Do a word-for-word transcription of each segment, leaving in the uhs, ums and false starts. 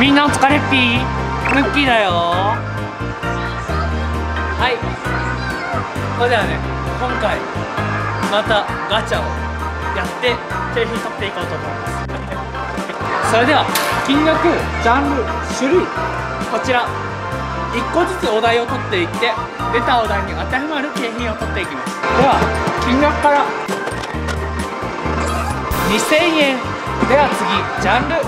みんなお疲れっぴー、ムッキーだよ。はい、それではね、今回またガチャをやって景品取っていこうと思います。それでは金額、ジャンル、種類、こちらいっこずつお題を取っていって、出たお題に当てはまる景品を取っていきます。では金額からにせんえん。では次、ジャンル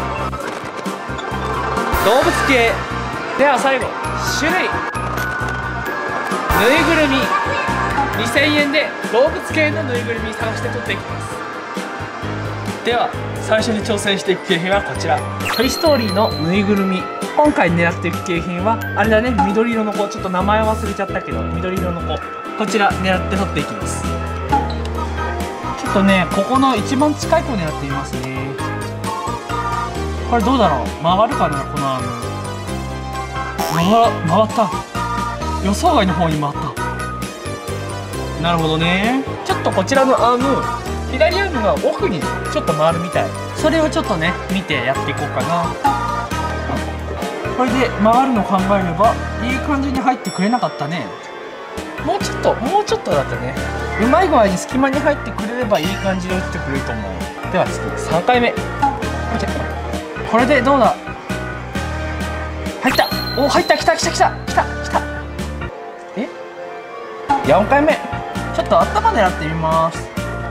動物系。では最後、種類ぬいぐるみ。にせんえんで動物系のぬいぐるみ探して取っていきます。では最初に挑戦していく景品はこちら、トイ・ストーリーのぬいぐるみ。今回狙っていく景品はあれだね、緑色の子。ちょっと名前忘れちゃったけど、緑色の子、こちら狙って取っていきます。ちょっとね、ここの一番近い子狙ってみますね。これどうだろう、曲がるかな、このアーム。曲が曲がった。予想外の方に回った。なるほどね。ちょっとこちらのアーム、左アームが奥にちょっと回るみたい。それをちょっとね見てやっていこうかな。これで回るの考えればいい感じに入ってくれなかったね。もうちょっともうちょっとだったね。うまい具合に隙間に入ってくれればいい感じで打ってくれると思う。では次さんかいめ。これでどうだ。入った。お、入った。きたきたきたきたきた。えよんかいめ。ちょっと頭狙ってみます。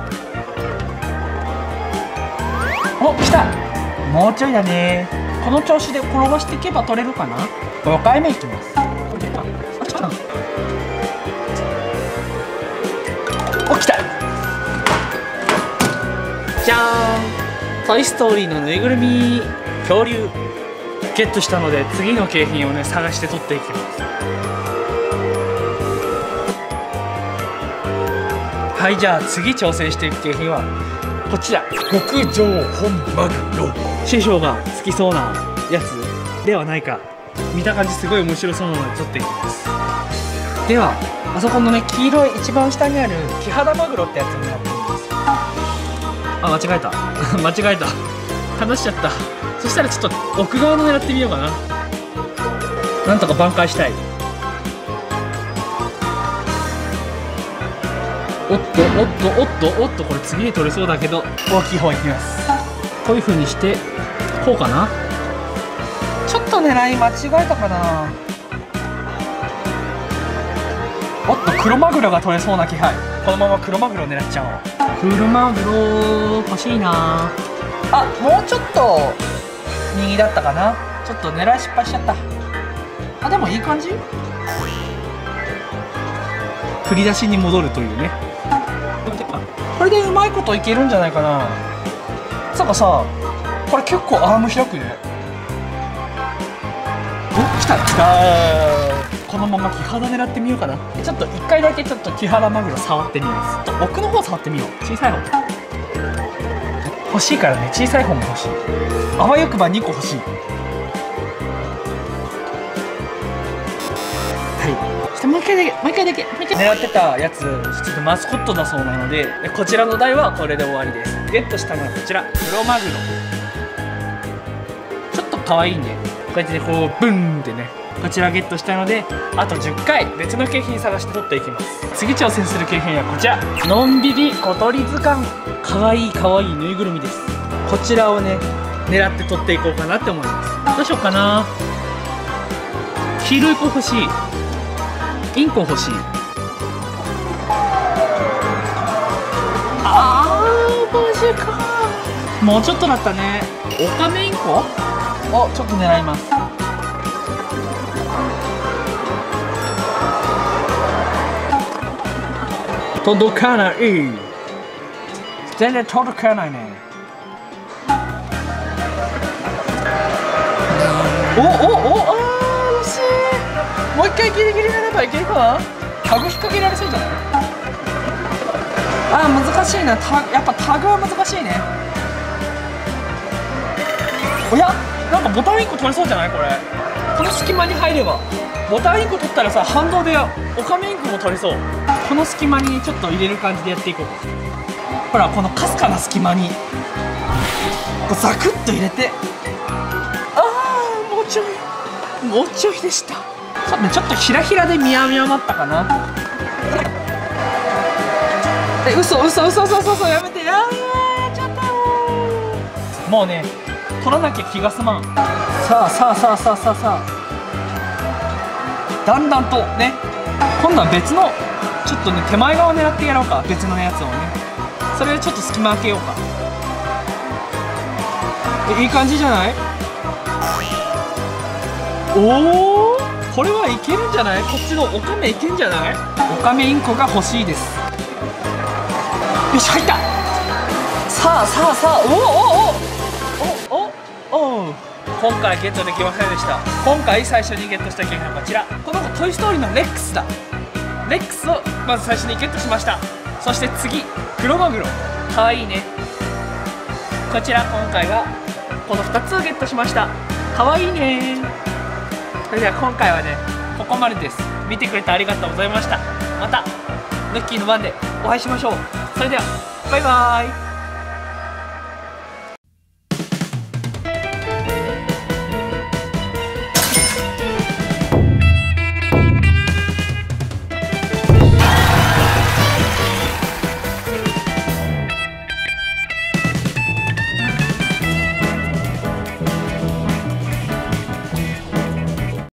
お、来た。もうちょいだね。この調子で転がしていけば取れるかな。ごかいめいきます。お、来た。じゃーん、トイ・ストーリーのぬいぐるみ恐竜ゲットしたので、次の景品をね探して取っていきます。はい、じゃあ次挑戦していく景品はこちら、極上本マグロ。師匠が好きそうなやつではないか。見た感じすごい面白そうなので取っていきます。ではあそこのね黄色い一番下にあるキハダマグロってやつになっています。あ、間違えた間違えた、離しちゃった。そしたらちょっと奥側の狙ってみようかな。なんとか挽回したい。おっとおっとおっとおっと、これ次に取れそうだけど大きい方いきます。こういう風にしてこうかな。ちょっと狙い間違えたかな。おっと、黒マグロが取れそうな気配。このまま黒マグロ狙っちゃおう。黒マグロ欲しいな。あ、もうちょっと右だったかな。ちょっと狙い失敗しちゃった。あ、でもいい感じ。振り出しに戻るというね。これでうまいこといけるんじゃないかな。そうかさ、これ結構アーム開くね。お、来た来た。このままキハダ狙ってみようかな。ちょっといっかいだけちょっとキハダマグロ触ってみます。ちょっと奥の方触ってみよう。小さい方欲しいからね。小さい方も欲しい。あわよくばにこ欲しい。はい、そしてもう一回だけもう一回だけもう一回狙ってたやつ、ちょっとマスコットだそうなので、こちらの台はこれで終わりです。ゲットしたのはこちら、黒マグロ。ちょっと可愛いんで、こうやってこうブンってね、こちらゲットしたので、あとじゅっかい別の景品探して取っていきます。次挑戦する景品はこちら、のんびり小鳥図鑑。かわいいかわいいぬいぐるみです。こちらをね狙って取っていこうかなって思います。どうしようかな。黄色い子欲しい。インコ欲しい。あー、マジか。もうちょっとだったね。オカメインコをちょっと狙います。届かない。全然届かないね。おおお、あー、惜しい。もう一回ギリギリなればいけるかな。タグ引っ掛けられそうじゃない。あー、難しいな。タやっぱタグは難しいね。おや、なんかボタンいっこ取れそうじゃないこれ。この隙間に入ればボタンいっこ取ったらさ、反動でオカメインコも取れそう。この隙間にちょっと入れる感じでやっていこうか。ほら、このかすかな隙間にこうザクッと入れて、あー、もうもうちょいでした。そうね、ちょっとひらひらでミヤミヤだったかな。え、嘘嘘嘘嘘嘘嘘、やめて。あー、やっちゃったよ。もうね、取らなきゃ気が済まん。さあさあさあさあさあさあ、だんだんとね、今度は別のちょっとね手前側を狙ってやろうか。別のやつをね、それでちょっと隙間開けようか。え、いい感じじゃない？おお、これはいけるんじゃない？こっちのオカメいけんじゃない？オカメインコが欲しいです。よし、入った。さあさあさあ、おおおおおおお、今回ゲットできませんでした。今回最初にゲットした景品はこちら、このトイ・ストーリーのレックスだ。レックスをまず最初にゲットしました。そして次、クロマグロ、かわいいね。こちら今回はこのふたつをゲットしました。かわいいね。それでは今回はね、ここまでです。見てくれてありがとうございました。またヌッキーの番でお会いしましょう。それではバイバーイ。